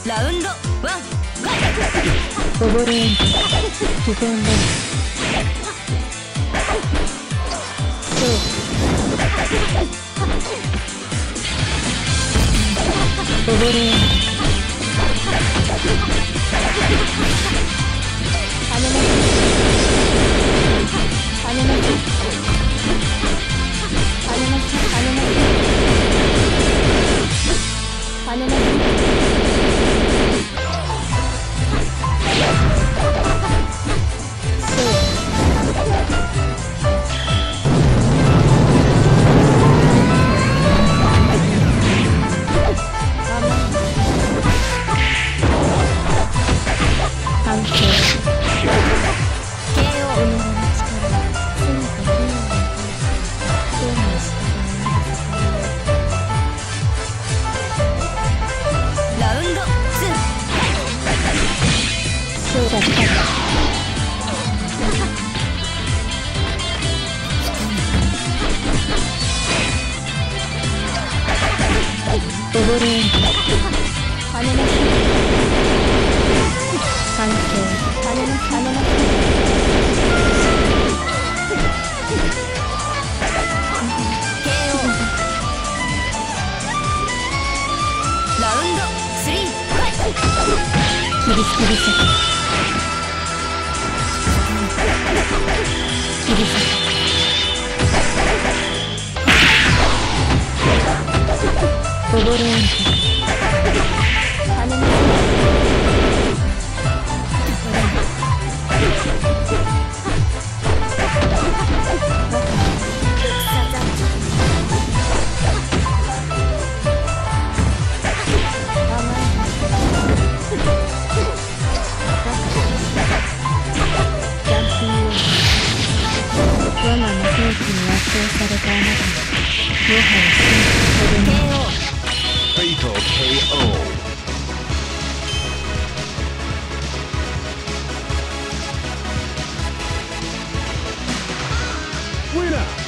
ラウンドワンオボレーン危険だ。オボレーン跳ねます跳ねます跳ねます跳ねます跳ねますオボレーン跳ねます環境跳ねます跳ねますKO ラウンド3ファイトキリスキリスキリスオボレーン跳ねます我が魔兵器に圧倒されたあなたもはや真の子供。 Fatal KO. Winner!